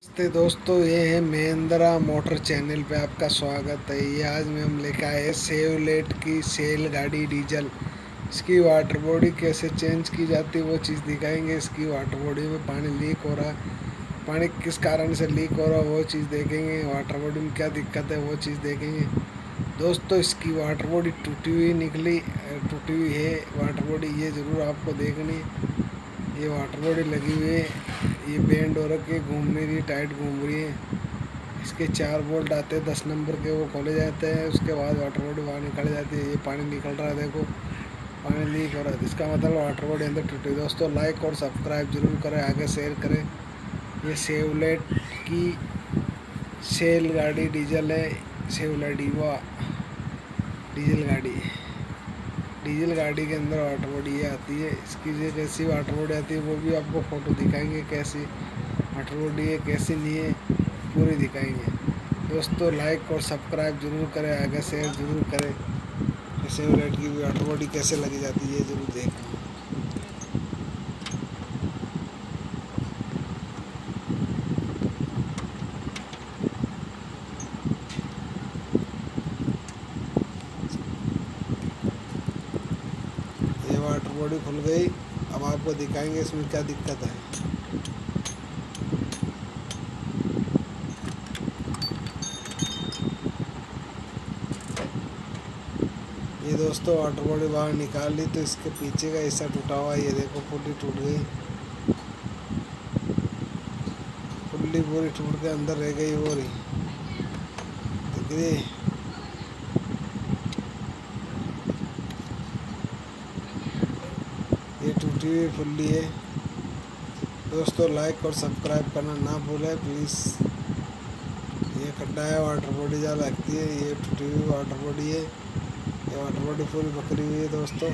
तो दोस्तों ये है महिंद्रा मोटर चैनल पे आपका स्वागत है। ये आज में हम लेकर आए सेवलेट की सेल गाड़ी डीजल। इसकी वाटर बॉडी कैसे चेंज की जाती है वो चीज़ दिखाएंगे। इसकी वाटर बॉडी में पानी लीक हो रहा, पानी किस कारण से लीक हो रहा वो चीज़ देखेंगे। वाटर बॉडी में क्या दिक्कत है वो चीज़ देखेंगे। दोस्तों इसकी वाटर बॉडी टूटी हुई निकली, टूटी हुई है वाटर बॉडी, ये ज़रूर आपको देखनी। ये वाटर बॉडी लगी हुई है, ये बेंड हो रखी है, घूम नहीं रही, टाइट घूम रही है। इसके 4 बोल्ट आते हैं 10 नंबर के, वो खोले जाते हैं। उसके बाद वाटर बॉडी बाहर निकल जाती है। ये पानी निकल रहा है, देखो पानी लीक हो रहा है, इसका मतलब वाटर बॉडी अंदर टूटी। दोस्तों लाइक और सब्सक्राइब जरूर करें, आगे शेयर करें। ये सेवलेट की सेल गाड़ी डीजल है, सेवलेट डीवा डीजल गाड़ी। डीजल गाड़ी के अंदर वाटर बॉडी ये आती है। इसकी जो कैसी वाटर बॉडी आती है वो भी आपको फ़ोटो दिखाएंगे, कैसी वाटर बॉडी है कैसी नहीं है पूरी दिखाएंगे। दोस्तों लाइक और सब्सक्राइब जरूर करें, आगे शेयर जरूर करें। सेवलेट की भी वाटर बॉडी कैसे लगी जाती है ये जरूर देखें। ये वाटर बॉडी खुल गई, अब आपको दिखाएंगे इसमें क्या दिक्कत है। ये दोस्तों वाटर बॉडी बाहर निकाल ली तो इसके पीछे का हिस्सा टूटा हुआ है, ये देखो पूरी टूट गई, फुल्ली पूरी टूट के अंदर रह गई वो रही, दिख रही। ये टूटी हुई फुल्ली है। दोस्तों लाइक और सब्सक्राइब करना ना भूलें प्लीज़। ये खड्डा है, वाटर बॉडी जहाँ लगती है, ये टूटी हुई वाटर बॉडी है। ये वाटर बॉडी पूरी पकड़ी हुई है दोस्तों।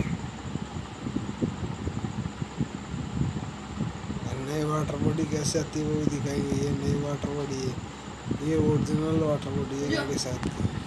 नई वाटर बॉडी कैसे आती है वो भी दिखाएंगे। ये नई वाटर बॉडी है, ये ओरिजिनल वाटर बॉडी है गाड़ी साथ की।